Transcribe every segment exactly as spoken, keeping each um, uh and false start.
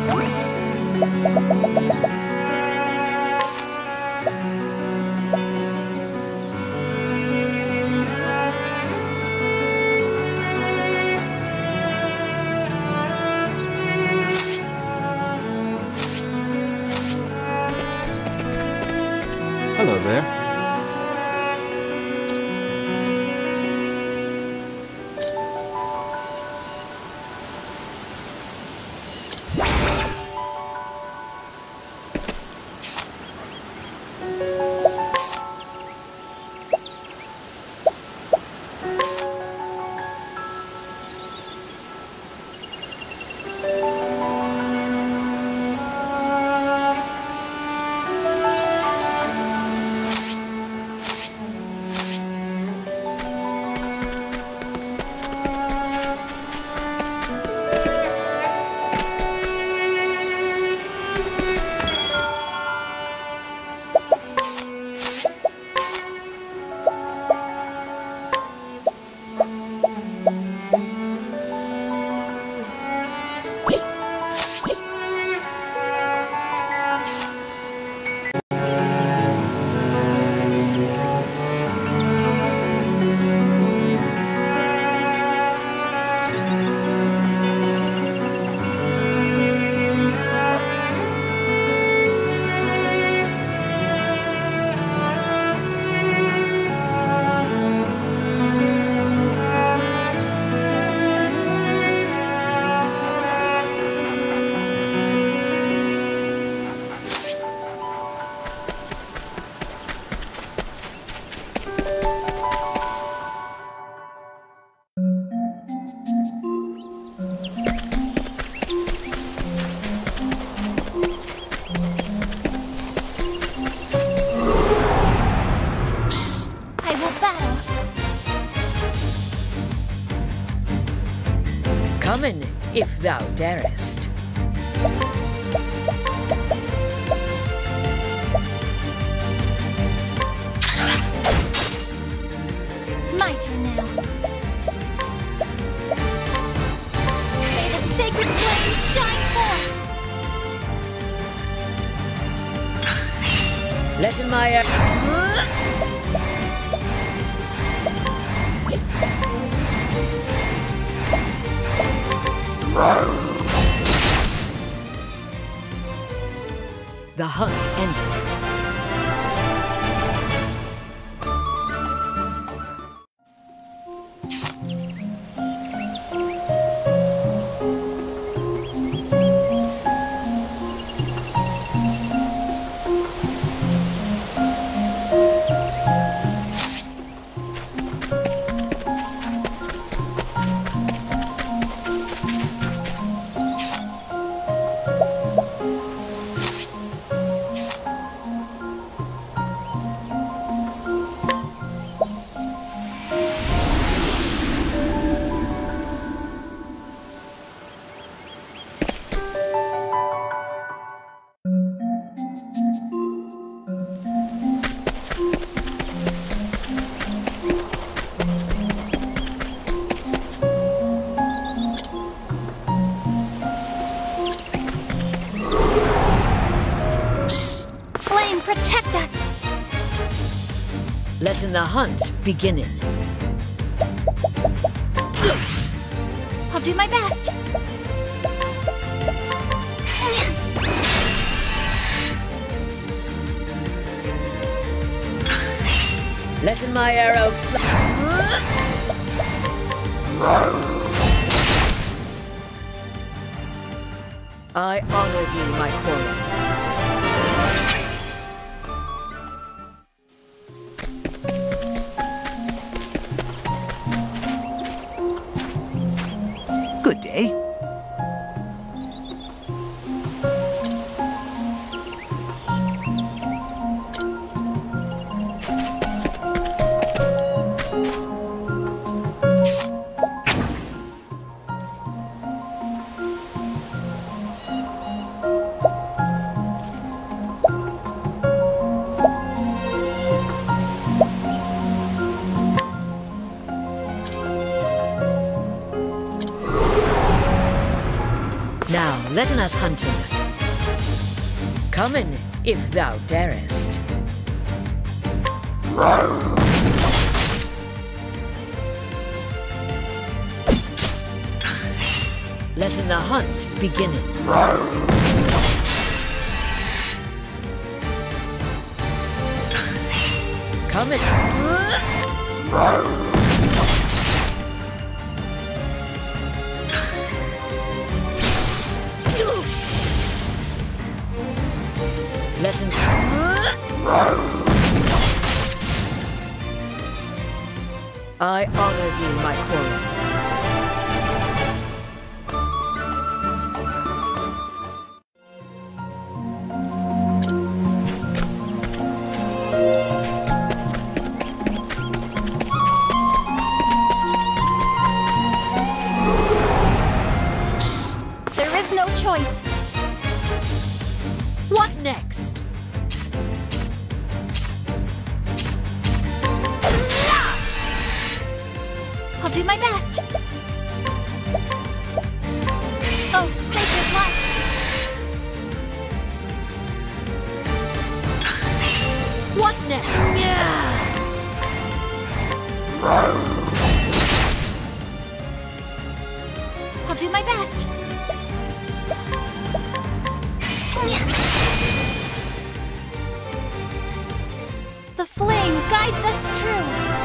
Hello there. Summon, if thou darest. My turn now. May the sacred flame shine forth. Let in my air. The hunt endeth. Protect us! Letting the hunt beginning. I'll do my best. Letting my arrow fly. I honor thee, my calling. Good day. let us hunt him. Come in, if thou darest. Let the hunt begin. Come in. Let him. I honor thee, my quarry. There is no choice. What next? I'll do my best. Oh, sacred light. What next? I'll do my best. The flame guides us true.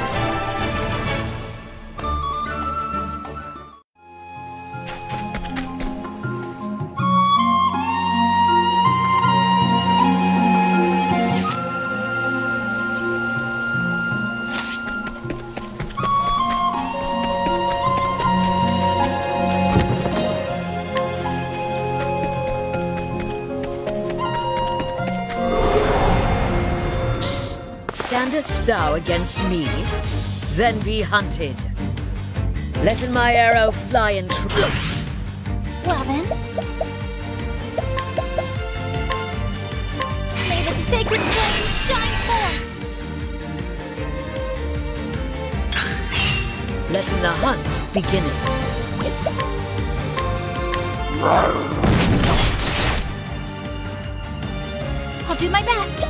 Standest thou against me? Then be hunted. Let my arrow fly in true. Well then. May the sacred flame shine forth. Let the hunt begin. I'll do my best.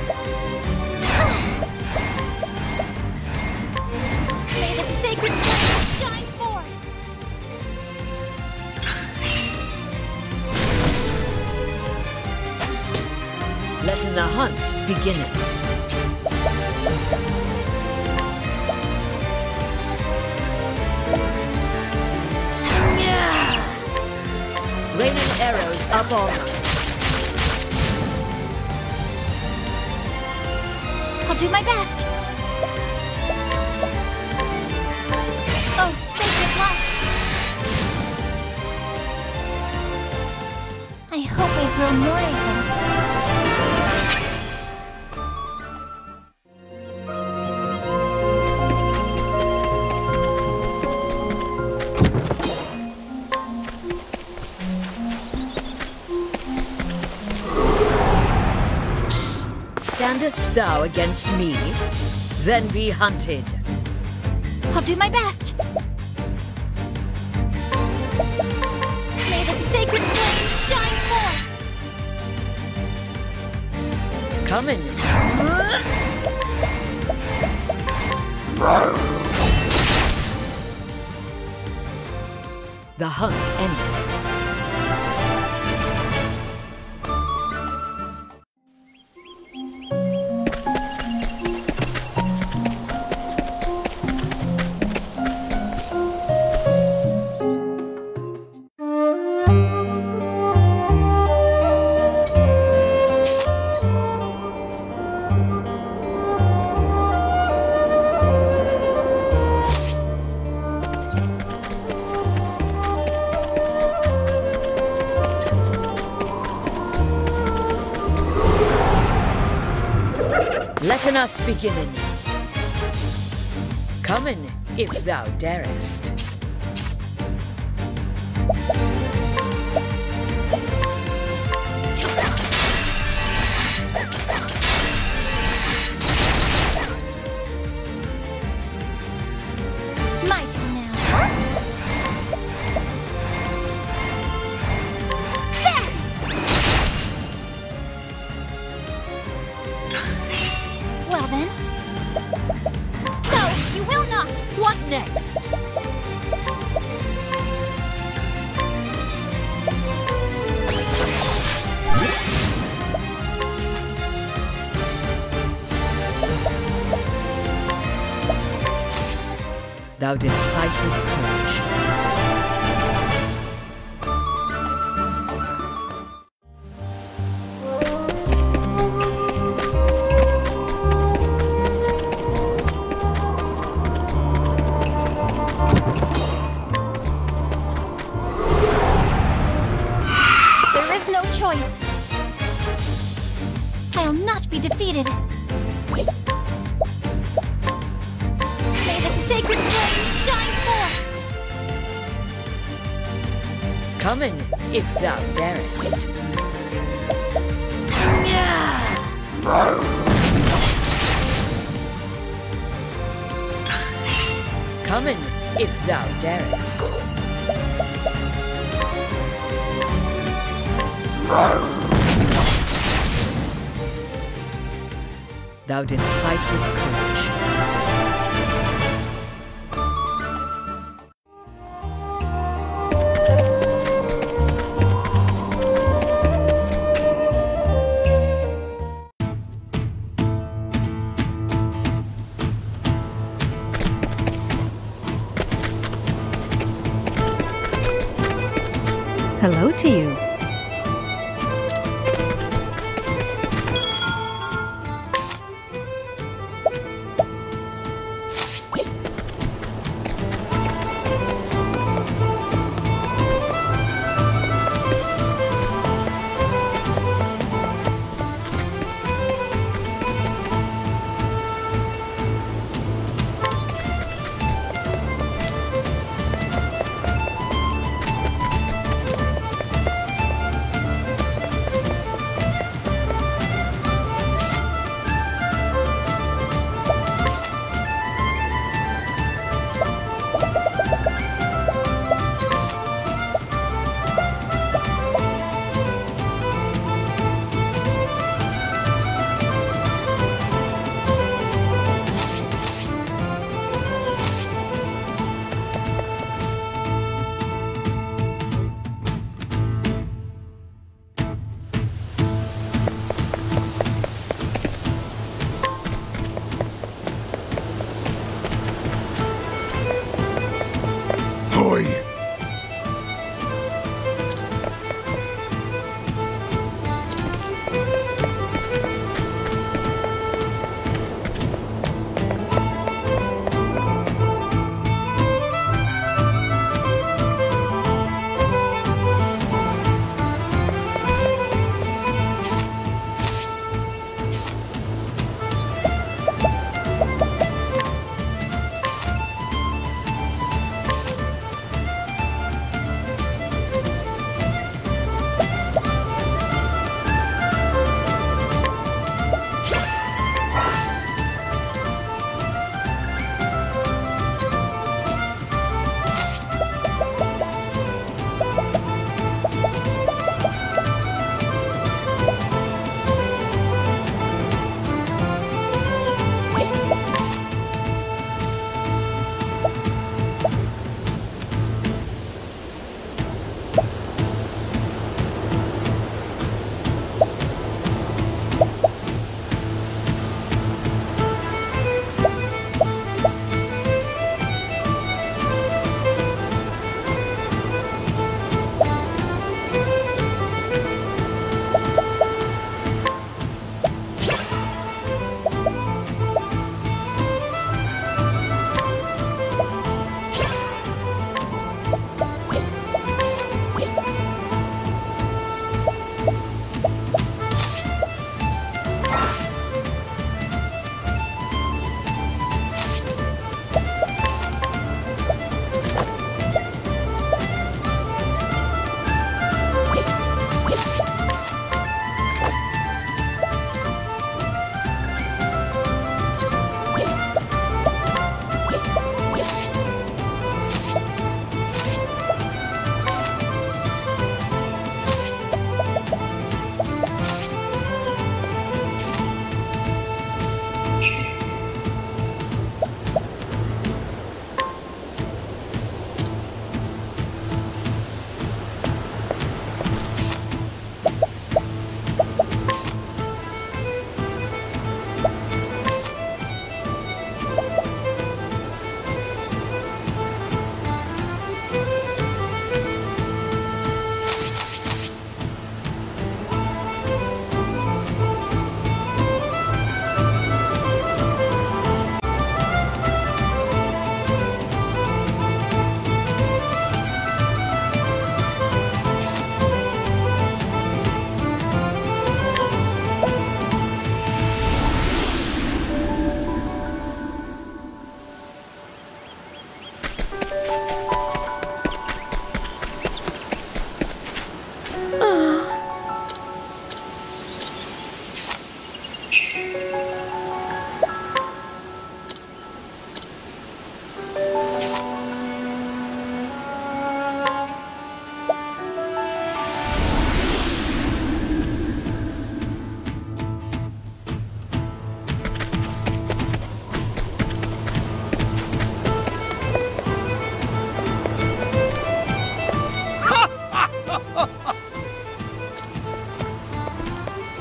May the sacred flame shine forth. Let the hunt begin. Raining arrows up all night. I'll do my best. Oh, sacred light. I hope I grow more able. Standest thou against me? Then be hunted. I'll do my best. May the sacred flame shine forth. Come in. The hunt ends. Let us begin. Come in, if thou darest. My turn now. Thou didst fight with courage. There is no choice. I'll not be defeated. May the sacred flame shine forth. Coming, if thou darest. Coming, if thou darest. Thou didst fight with courage. Hello to you.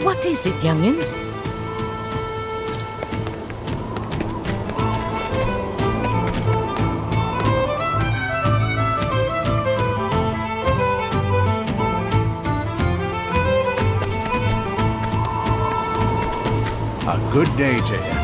What is it, young'un? A good day to you.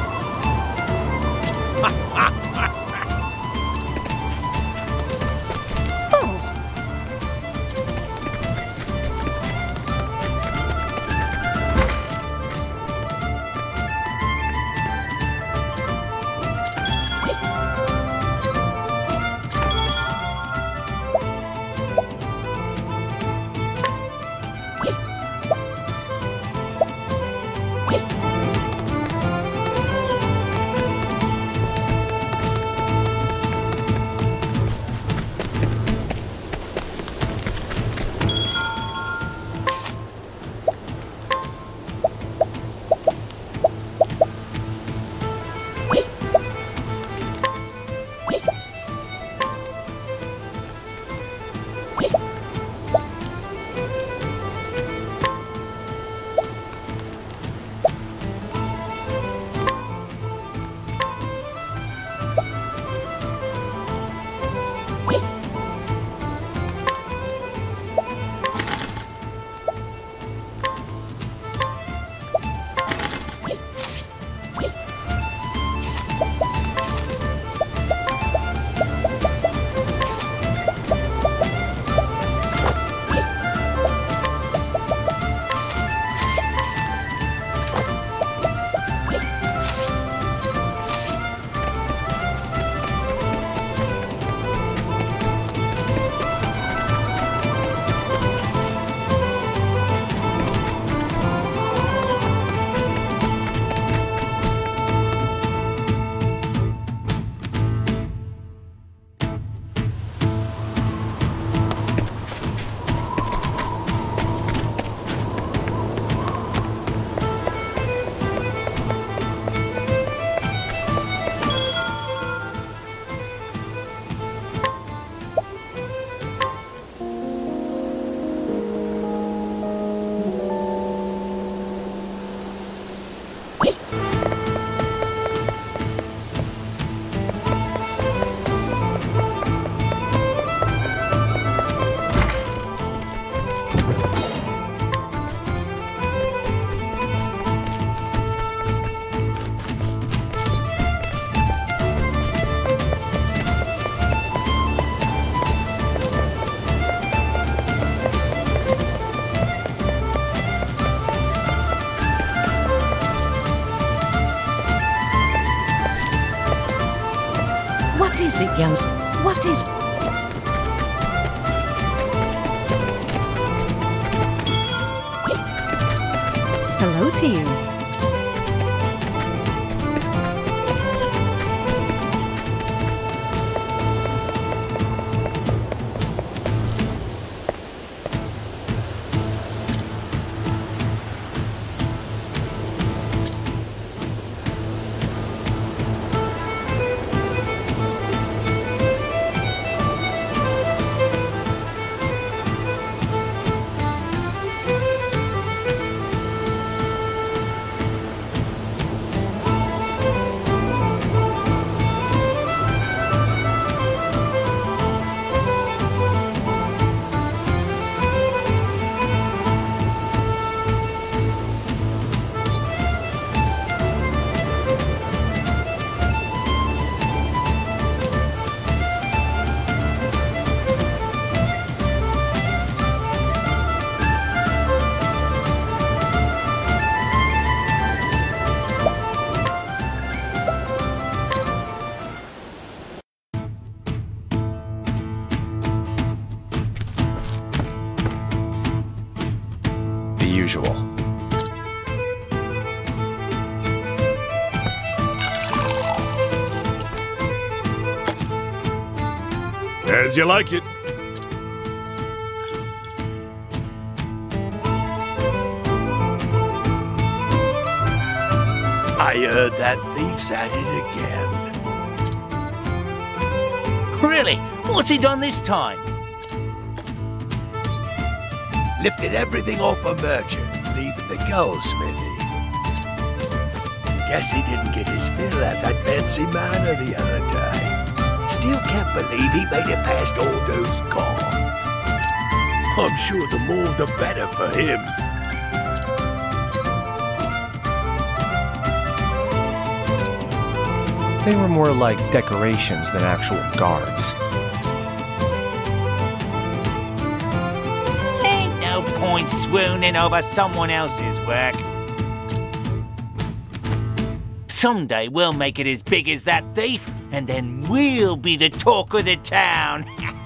What is it, young? What is... Hello to you. Usual. As you like it. I heard that thief's at it again. Really? What's he done this time? Lifted everything off a merchant, even the goldsmithy. Guess he didn't get his fill at that fancy manor the other day. Still can't believe he made it past all those guards. I'm sure the more the better for him. They were more like decorations than actual guards. Ain't no point swooning over someone else's work. Someday we'll make it as big as that thief, and then we'll be the talk of the town.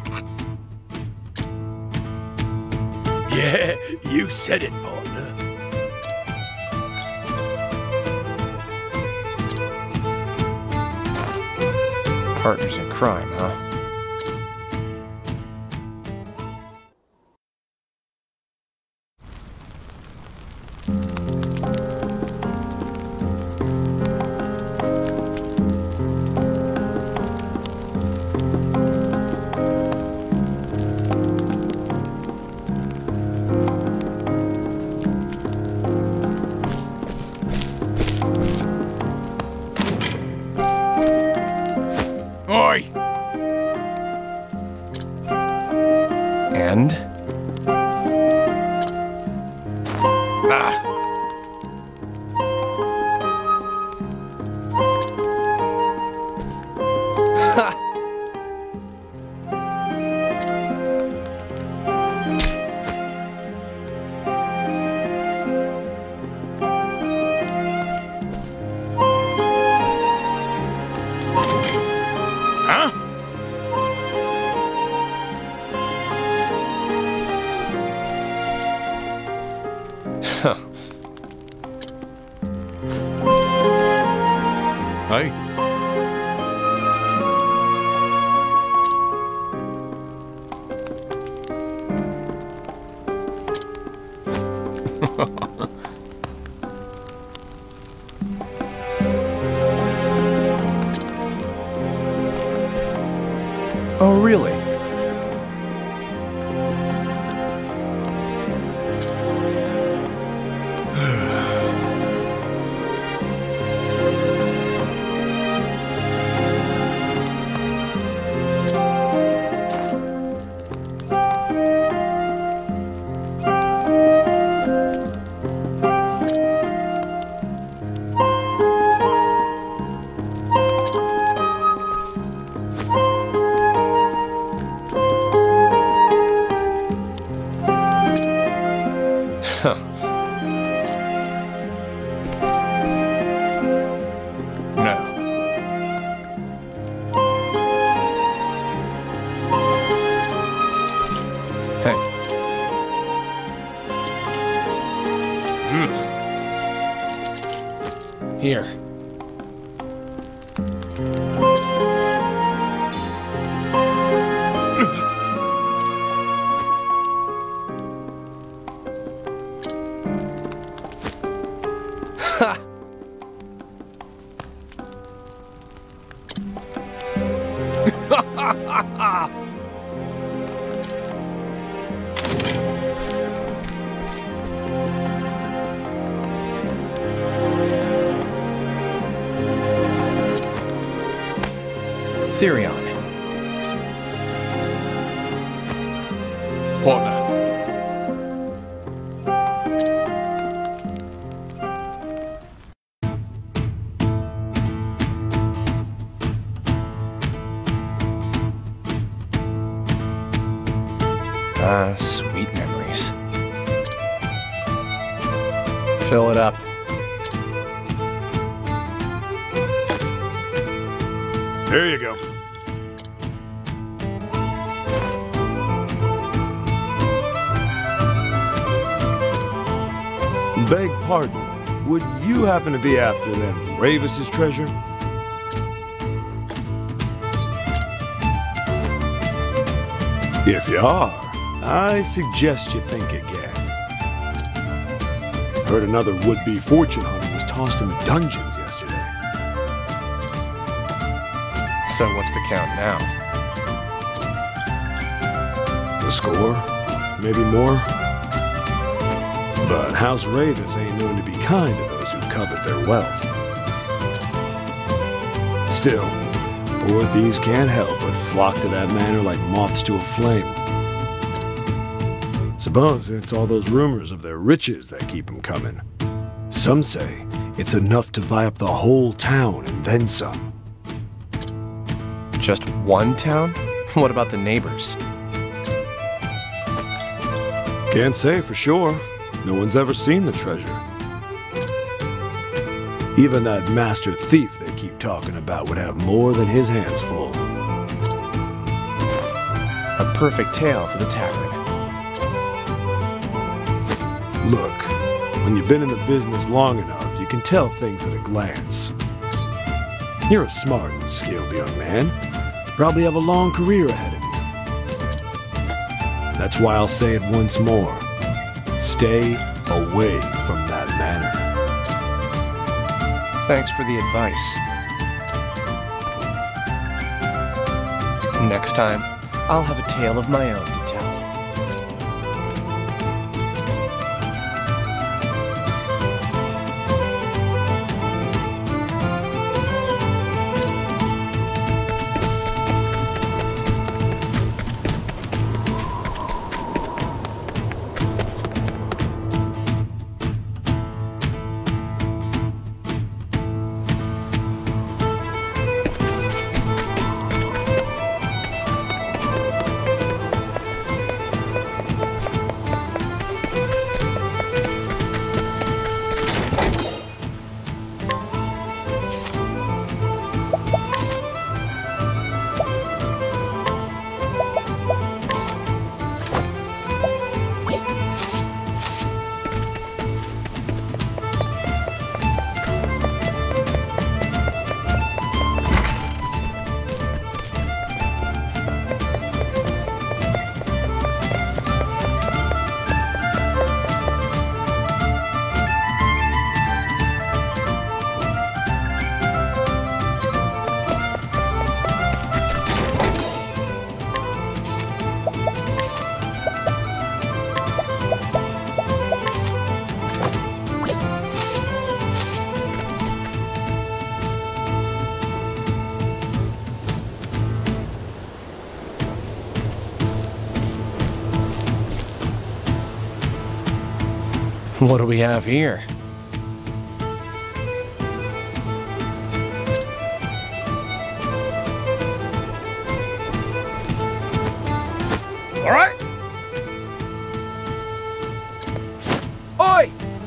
Yeah, you said it, partner. Partners in crime, huh? Oi! And? Ah! Ha! Huh? Huh. Hey. Oh, really? Huh. No. Hey. Mm. Here. Ha! Therion. Partner. Ah, sweet memories. Fill it up. There you go. Beg pardon. Would you happen to be after them Ravis's treasure? If you are, I suggest you think again. Heard another would-be fortune hunter was tossed in the dungeons yesterday. So what's the count now? The score? Maybe more? But House Ravis ain't known to be kind to those who covet their wealth. Still, poor thieves can't help but flock to that manor like moths to a flame. Suppose it's all those rumors of their riches that keep them coming. Some say it's enough to buy up the whole town and then some. Just one town? What about the neighbors? Can't say for sure. No one's ever seen the treasure. Even that master thief they keep talking about would have more than his hands full. A perfect tale for the tavern. Look, when you've been in the business long enough, you can tell things at a glance. You're a smart and skilled young man. Probably have a long career ahead of you. That's why I'll say it once more. Stay away from that manor. Thanks for the advice. Next time, I'll have a tale of my own to tell. What do we have here? All right. Oi!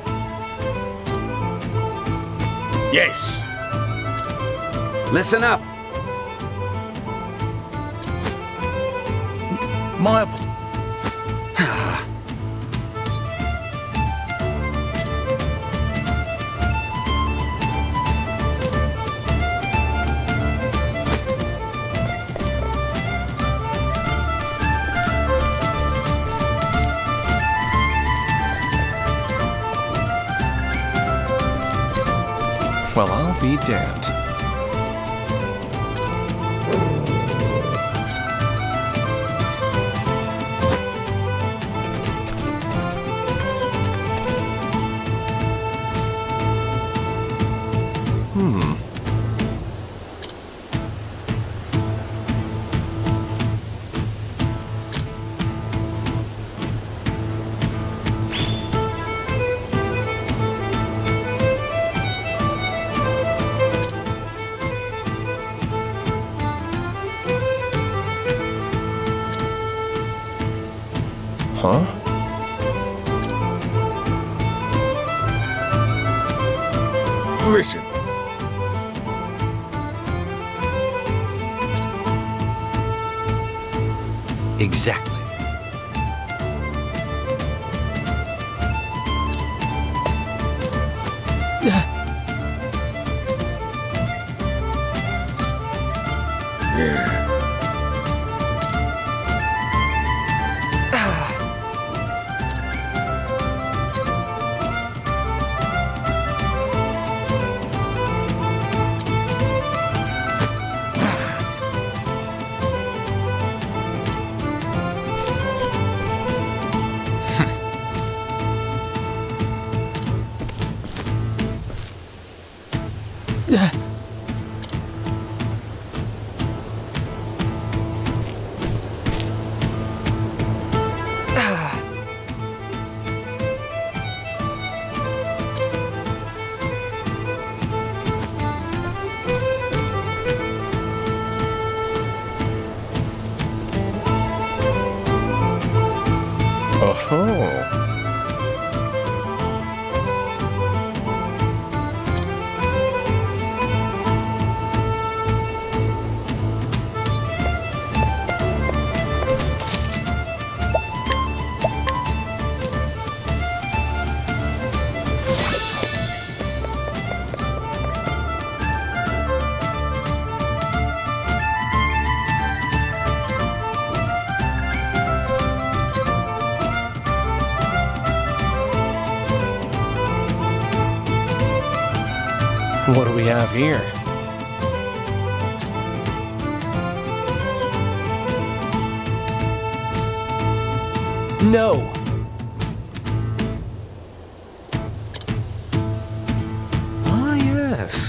Yes. Listen up. My... Well, I'll be damned. Hmm. Huh? Listen. Exactly. Yeah. What do we have here? No! Ah, yes.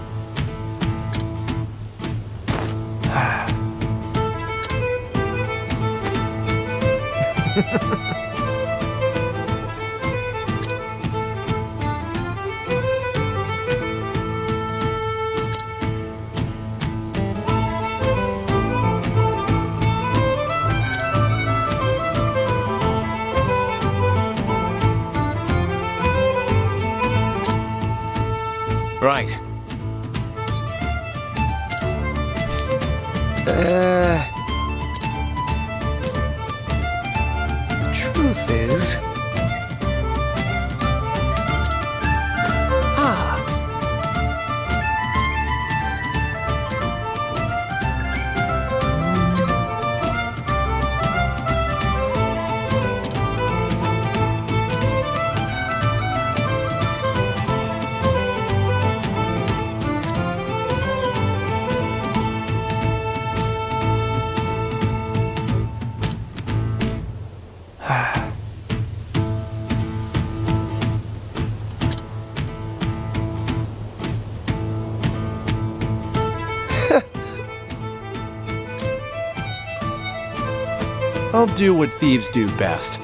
Right. Uh, the truth is... Ah. I'll do what thieves do best.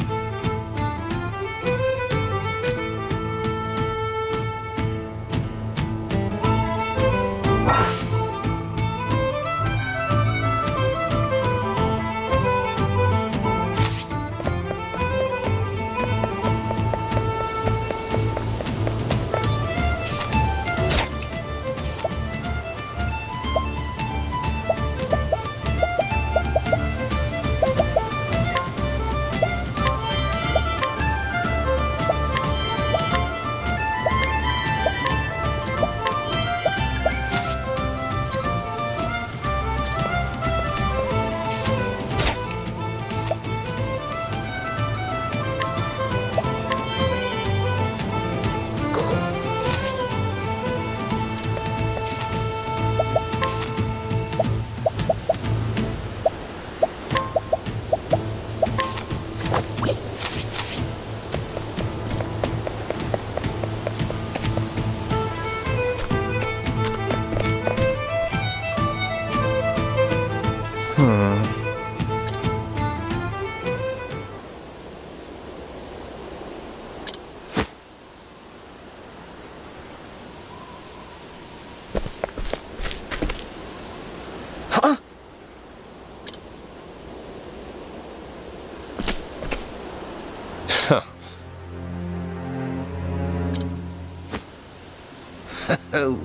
Oh.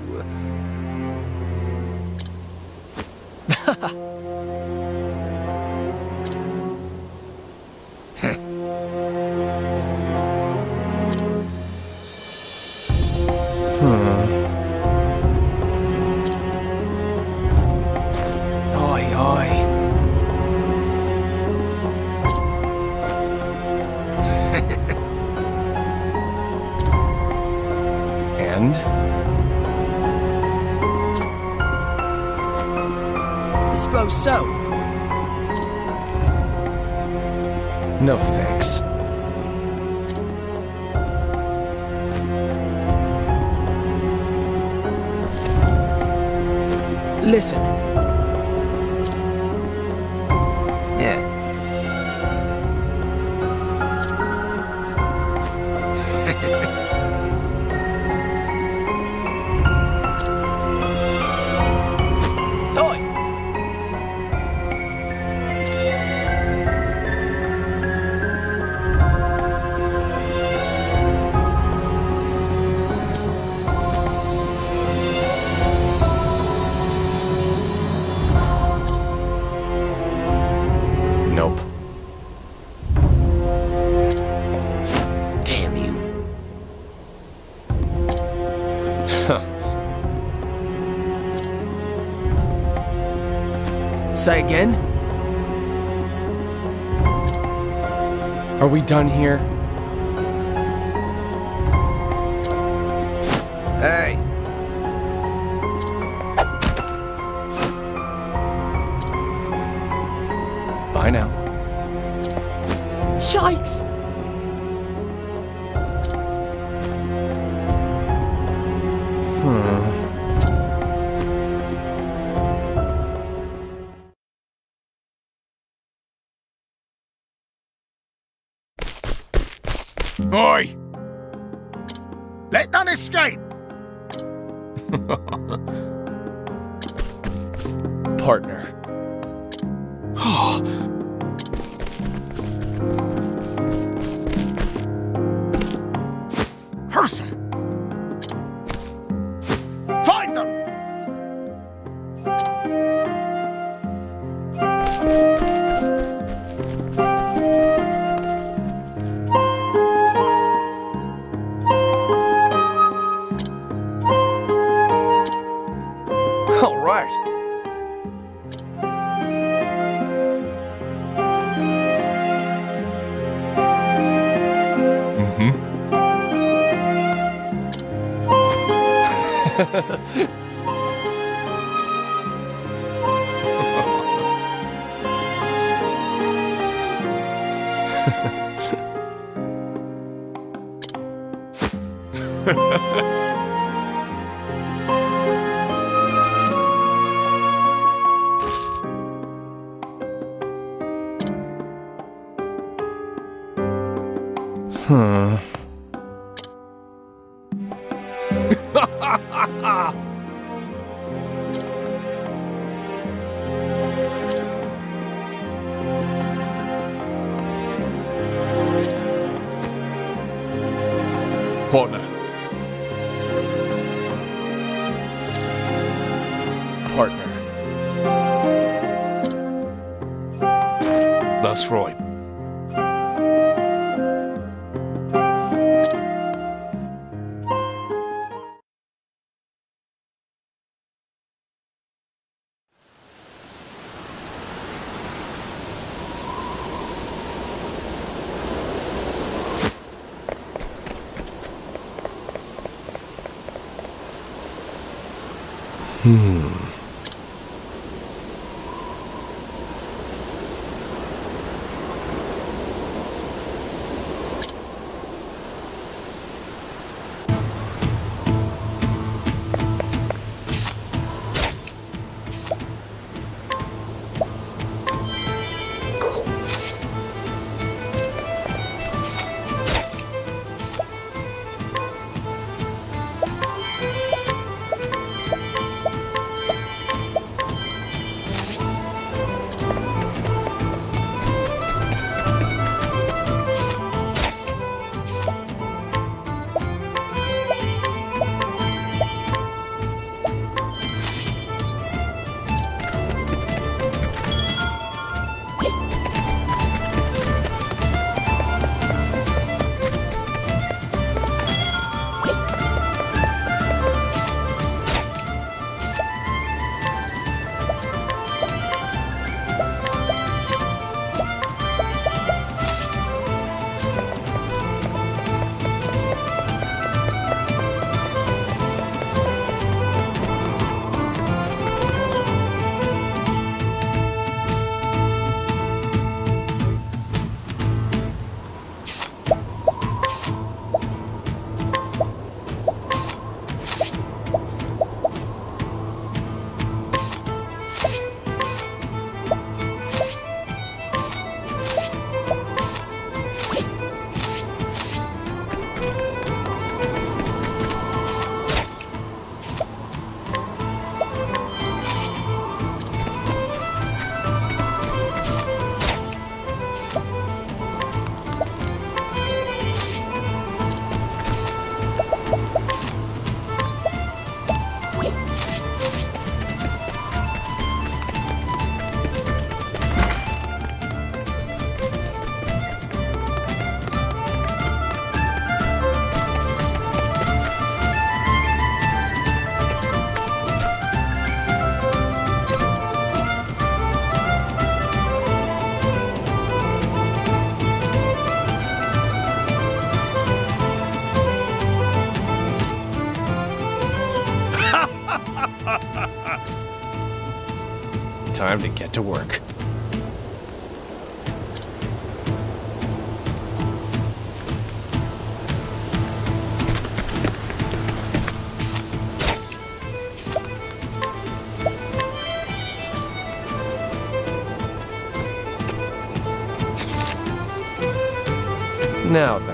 Oi, oi. And? I suppose so. No thanks. Listen. Yeah. Oi! Nope. Damn you. Say again? Are we done here? Hey. Bye now. Yikes! Oi! Let none escape! Partner. Person! Find them! All right. Hmm. Partner. Partner. That's right. Hmm. time to get to work. Now